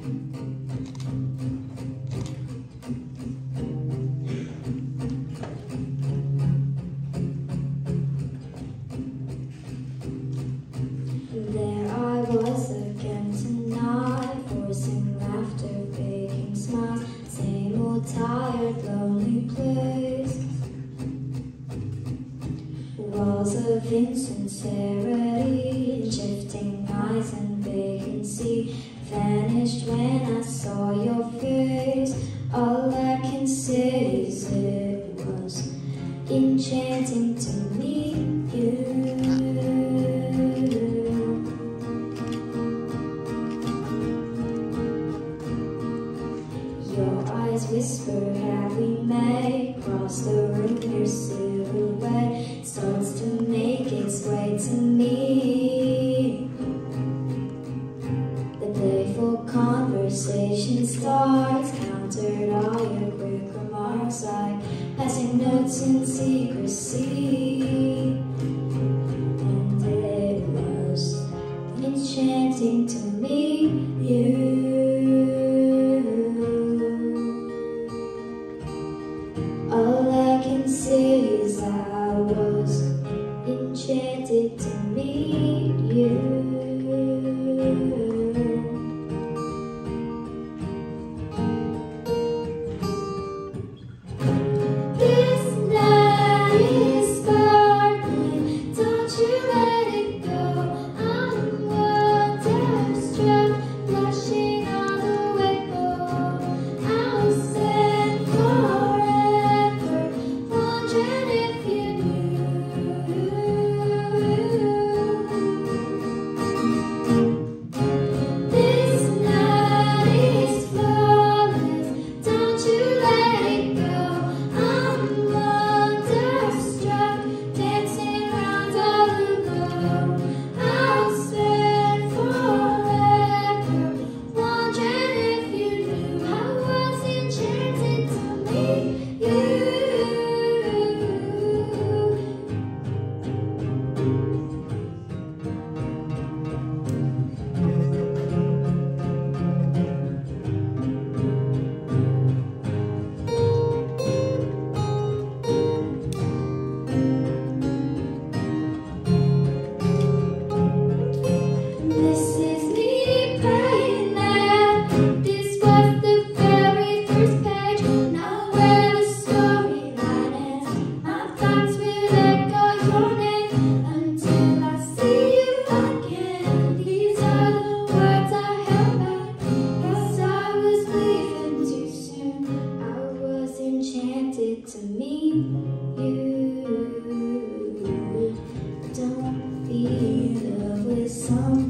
There I was again tonight, forcing laughter, faking smiles, same old tired, lonely place. Walls of insincerity, shifting eyes and vacancy, vanished when I saw your face. All I can say is it was enchanting to meet you. Your eyes whisper, have we met? Across the room, your silhouette starts to make its way to me. The playful conversation starts, countered all your quick remarks like passing notes in secrecy. And it was enchanting to meet you. All I can say is I was enchanted to meet you. This night is sparkling, don't you let it go. I'm wonderstruck, blushing all the way home. I'll stand forever, wondering if you knew. This night is flawless, don't you let it go. I'm wonderstruck, dancing round all alone. I'll spend forever, wondering if you knew I was enchanted to meet you. This is me praying that this was the very first page, not where the storyline ends. My thoughts will echo your name until I see you again. These are the words I held back, 'cause I was leaving too soon. I was enchanted to meet you. Don't be in love with someone